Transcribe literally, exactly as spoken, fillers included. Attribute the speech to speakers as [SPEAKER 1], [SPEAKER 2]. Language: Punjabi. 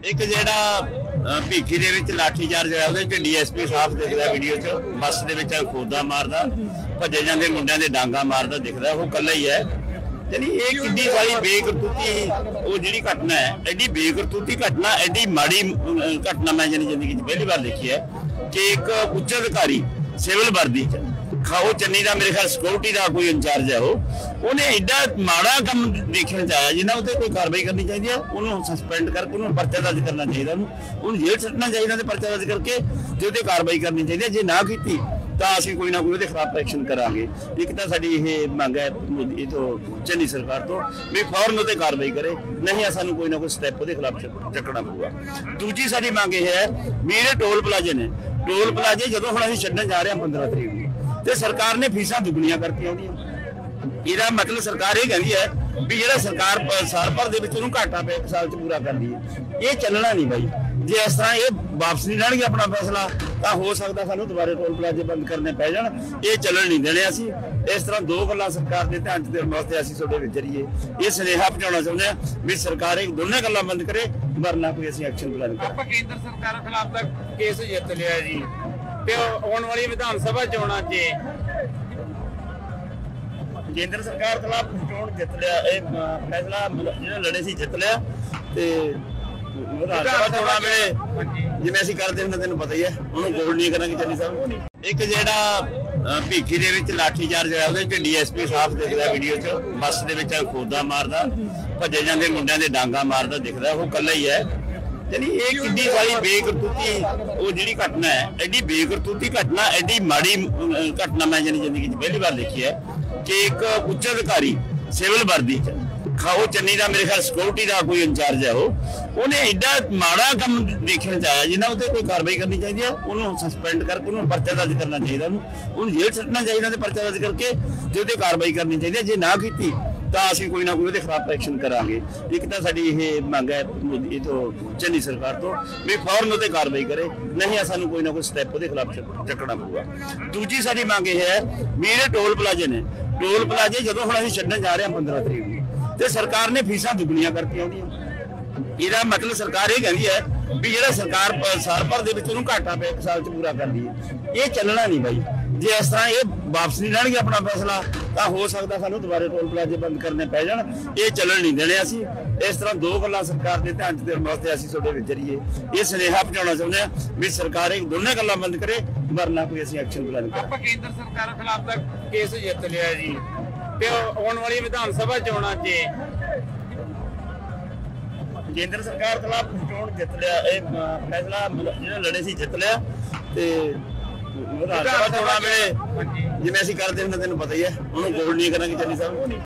[SPEAKER 1] एक ਜਿਹੜਾ ਭੀਖੀ ਦੇ ਵਿੱਚ ਲਾਠੀ ਚਾਰਜ ਹੋਇਆ ਉਹਦੇ ਵਿੱਚ ਡੀਐਸਪੀ ਸਾਫ ਦਿਖਦਾ ਵੀਡੀਓ 'ਚ ਬੱਸ ਦੇ ਵਿੱਚ ਖੋਦਾ ਮਾਰਦਾ ਭੱਜੇ ਜਾਂਦੇ ਮੁੰਡਿਆਂ ਦੇ ਡਾਂਗਾ ਮਾਰਦਾ ਦਿਖਦਾ ਉਹ ਕੱਲਾ ਹੀ ਹੈ। यानी एक किड्डी सारी बेकरतूती वो जी घटना है एडी बेकरतूती घटना एडी माड़ी घटना मैं जानी जिंदगी पहली बार देखी है कि एक उच्च अधिकारी सिविल वर्दी खाओ चन्नी का मेरे ख्याल सिक्योरिटी का कोई इंचार्ज है वो उन्हें एडा माड़ा काम देखने आया जिन्हें उत्ते कोई कार्रवाई करनी चाहिए उन्होंने सस्पेंड करके उन्होंने परचा दर्ज करना चाहिए उन्होंने जेल सट्टना चाहिए परचा दर्ज करके जो कार्रवाई करनी चाहिए जे ना की ਤਾਂ ਅਸੀਂ ਕੋਈ ਨਾ ਕੋਈ ਉਹਦੇ ਖਿਲਾਫ ਐਕਸ਼ਨ ਕਰਾਂਗੇ। ਇੱਕ ਤਾਂ ਸਾਡੀ ਇਹ ਮੰਗ ਹੈ ਇਹ ਤੋਂ ਚੰਨੀ ਸਰਕਾਰ ਤੋਂ ਵੀ ਫੌਰਨ ਉਹਤੇ ਕਾਰਵਾਈ ਕਰੇ ਨਹੀਂ ਸਾਨੂੰ ਕੋਈ ਨਾ ਕੋਈ ਸਟੈਪ ਉਹਦੇ ਖਿਲਾਫ ਚੱਕਣਾ ਪਊਗਾ। ਦੂਜੀ ਸਾਡੀ ਮੰਗ ਇਹ ਹੈ ਵੀ ਇਹ ਟੋਲ ਪਲਾਜ਼ੇ ਨੇ ਟੋਲ ਪਲਾਜ਼ੇ ਜਦੋਂ ਹੁਣ ਅਸੀਂ ਛੱਡਣ ਜਾ ਰਹੇ ਹਾਂ ਪੰਦਰਾਂ ਤਰੀਕ ਨੂੰ ਤੇ ਸਰਕਾਰ ਨੇ ਫੀਸਾਂ ਦੁੱਗਣੀਆਂ ਕਰਤੀਆਂ ਉਹਦੀਆਂ। ਇਹਦਾ ਮਤਲਬ ਸਰਕਾਰ ਇਹ ਕਹਿੰਦੀ ਹੈ ਵੀ ਜਿਹੜਾ ਸਰਕਾਰ ਸਾਲ ਭਰ ਦੇ ਵਿੱਚ ਉਹਨੂੰ ਘਾਟਾ ਪਿਆ ਇੱਕ ਸਾਲ 'ਚ ਪੂਰਾ ਕਰਦੀ ਹੈ। ਇਹ ਚੱਲਣਾ ਨਹੀਂ ਬਾਈ ਜੇ ਇਸ ਤਰ੍ਹਾਂ ਇਹ ਵਾਪਸ ਨਹੀਂ ਲੈਣਗੇ ਆਪਣਾ ਫੈਸਲਾ ਤਾਂ ਹੋ ਸਕਦਾ ਸਾਨੂੰ ਦੁਬਾਰੇ ਟੋਲ ਪਲਾਜ਼ੇ ਬੰਦ ਕਰਨੇ ਪੈ ਜਾਣ। ਇਹ ਚੱਲਣ ਨਹੀਂ ਦੇਣੇ ਅਸੀਂ। ਇਸ ਤਰ੍ਹਾਂ ਦੋ ਗੱਲਾਂ ਸਰਕਾਰ ਦੇ ਧਿਆਨ 'ਚ ਦੇਣ ਵਾਸਤੇ ਅਸੀਂ ਤੁਹਾਡੇ ਵਿੱਚ ਜਰੀਏ ਇਹ ਸੁਨੇਹਾ ਪਹੁੰਚਾਉਣਾ ਚਾਹੁੰਦੇ ਹਾਂ ਵੀ ਸਰਕਾਰ ਇਹ ਦੋਨੇ ਗੱਲਾਂ ਬੰਦ ਕਰੇ ਵਰਨਾ ਕੋਈ ਅਸੀਂ ਐਕਸ਼ਨ ਪਲਾਨ ਕਰਾਂਗੇ।
[SPEAKER 2] ਆਪਾਂ ਕੇਂਦਰ ਸਰਕਾਰ ਖਿਲਾਫ ਦਾ ਕੇਸ ਜਿੱਤ ਲਿਆ ਜੀ ਤੇ ਆਉਣ ਵਾਲੀ ਵਿਧਾਨ ਸਭਾ ਚੋਣਾਂ 'ਚ
[SPEAKER 1] ਕੇਂਦਰ ਸਰਕਾਰ ਖਿਲਾਫ ਚੋਣ ਜਿੱਤ ਲਿਆ ਇਹ ਫੈਸਲਾ ਜਿਹੜਾ ਲੜੇ ਸੀ ਜਿੱਤ ਲਿਆ ਤੇ ਜਿਵੇਂ ਅਸੀਂ ਕਰਦੇ ਹੁੰਦੇ ਤੈਨੂੰ ਪਤਾ ਹੀ ਹੈ ਉਹਨੂੰ ਗੋਲ ਨਹੀਂ ਕਰਾਂਗੇ ਚੰਨੀ ਸਾਹਿਬ। ਇੱਕ ਜਿਹੜਾ ਭੀਖੀ ਦੇ ਵਿੱਚ ਲਾਠੀ ਚਾਰਜ ਹੋਇਆ ਉਹਦੇ ਵਿੱਚ ਡੀਐਸਪੀ ਸਾਫ ਦਿਖਦਾ ਵੀਡੀਓ 'ਚ ਬੱਸ ਦੇ ਵਿੱਚ ਖੋਦਾ ਮਾਰਦਾ ਭੱਜੇ ਜਾਂਦੇ ਮੁੰਡਿਆਂ ਦੇ ਡਾਂਗਾ ਮਾਰਦਾ ਦਿਖਦਾ ਉਹ ਕੱਲਾ ਹੀ ਹੈ। यानी एक किड्डी सारी बेकरतूती वो जी घटना है एडी बेकरतूती घटना एडी माड़ी घटना मैं जानी जिंदगी पहली बार देखी है कि एक उच्च अधिकारी सिविल वर्दी खाओ चन्नी का मेरे ख्याल सिक्योरिटी का कोई इंचार्ज है वो उन्हें एडा माड़ा काम देखने आया जिन्हें उत्ते कोई कार्रवाई करनी चाहिए उन्होंने सस्पेंड करके उन्होंने परचा दर्ज करना चाहिए उन्होंने जेल सट्टना चाहिए परचा दर्ज करके जो कार्रवाई करनी चाहिए जे ना की ਤਾਂ ਅਸੀਂ ਕੋਈ ਨਾ ਕੋਈ ਉਹਦੇ ਖਿਲਾਫ ਐਕਸ਼ਨ ਕਰਾਂਗੇ। ਇੱਕ ਤਾਂ ਸਾਡੀ ਇਹ ਮੰਗ ਹੈ ਇਹ ਤੋਂ ਚੰਨੀ ਸਰਕਾਰ ਤੋਂ ਵੀ ਫੌਰਨ ਉਹਤੇ ਕਾਰਵਾਈ ਕਰੇ ਨਹੀਂ ਸਾਨੂੰ ਕੋਈ ਨਾ ਕੋਈ ਸਟੈਪ ਉਹਦੇ ਖਿਲਾਫ ਚੱਕਣਾ ਪਊਗਾ। ਦੂਜੀ ਸਾਡੀ ਮੰਗ ਇਹ ਹੈ ਵੀ ਇਹ ਟੋਲ ਪਲਾਜ਼ੇ ਨੇ ਟੋਲ ਪਲਾਜ਼ੇ ਜਦੋਂ ਹੁਣ ਅਸੀਂ ਛੱਡਣ ਜਾ ਰਹੇ ਹਾਂ ਪੰਦਰਾਂ ਤਰੀਕ ਨੂੰ ਤੇ ਸਰਕਾਰ ਨੇ ਫੀਸਾਂ ਦੁੱਗਣੀਆਂ ਕਰਤੀਆਂ ਉਹਦੀਆਂ। ਇਹਦਾ ਮਤਲਬ ਸਰਕਾਰ ਇਹ ਕਹਿੰਦੀ ਹੈ ਵੀ ਜਿਹੜਾ ਸਰਕਾਰ ਸਾਲ ਭਰ ਦੇ ਵਿੱਚ ਉਹਨੂੰ ਘਾਟਾ ਪਿਆ ਇੱਕ ਸਾਲ 'ਚ ਪੂਰਾ ਕਰਦੀ ਹੈ। ਇਹ ਚੱਲਣਾ ਨਹੀਂ ਬਾਈ ਜੇ ਇਸ ਤਰ੍ਹਾਂ ਇਹ ਵਾਪਸ ਨਹੀਂ ਲੈਣਗੇ ਆਪਣਾ ਫੈਸਲਾ ਤਾਂ ਹੋ ਸਕਦਾ ਸਾਨੂੰ ਦੁਬਾਰੇ ਟੋਲ ਪਲਾਜ਼ੇ ਬੰਦ ਕਰਨੇ ਪੈ ਜਾਣ। ਇਹ ਚੱਲਣ ਨਹੀਂ ਦੇਣੇ ਅਸੀਂ। ਇਸ ਤਰ੍ਹਾਂ ਦੋ ਗੱਲਾਂ ਸਰਕਾਰ ਦੇ ਧਿਆਨ 'ਚ ਦੇਣ ਵਾਸਤੇ ਅਸੀਂ ਤੁਹਾਡੇ ਵਿੱਚ ਜਰੀਏ ਇਹ ਸੁਨੇਹਾ ਪਹੁੰਚਾਉਣਾ ਚਾਹੁੰਦੇ ਹਾਂ ਵੀ ਸਰਕਾਰ ਇਹ ਦੋਨੇ ਗੱਲਾਂ ਬੰਦ ਕਰੇ ਵਰਨਾ ਕੋਈ ਅਸੀਂ ਐਕਸ਼ਨ ਪਲਾਨ ਕਰਾਂਗੇ।
[SPEAKER 2] ਆਪਾਂ ਕੇਂਦਰ ਸਰਕਾਰ ਖਿਲਾਫ ਦਾ ਕੇਸ ਜਿੱਤ ਲਿਆ ਜੀ ਤੇ ਆਉਣ ਵਾਲੀ ਵਿਧਾਨ ਸਭਾ ਚੋਣਾਂ 'ਚ
[SPEAKER 1] ਕੇਂਦਰ ਸਰਕਾਰ ਖਿਲਾਫ ਚੋਣ ਜਿੱਤ ਲਿਆ ਇਹ ਫੈਸਲਾ ਜਿਹੜਾ ਲੜੇ ਸੀ ਜਿੱਤ ਲਿਆ ਤੇ ਵਿਧਾਨ ਸਭਾ ਚੋਣਾਂ ਵੇਲੇ ਜਿਵੇਂ ਅਸੀਂ ਕਰਦੇ ਹੁੰਦੇ ਤੈਨੂੰ ਪਤਾ ਹੀ ਹੈ ਉਹਨੂੰ ਗੋਲ ਨਹੀਂ ਕਰਾਂਗੇ ਚੰਨੀ ਸਾਹਿਬ।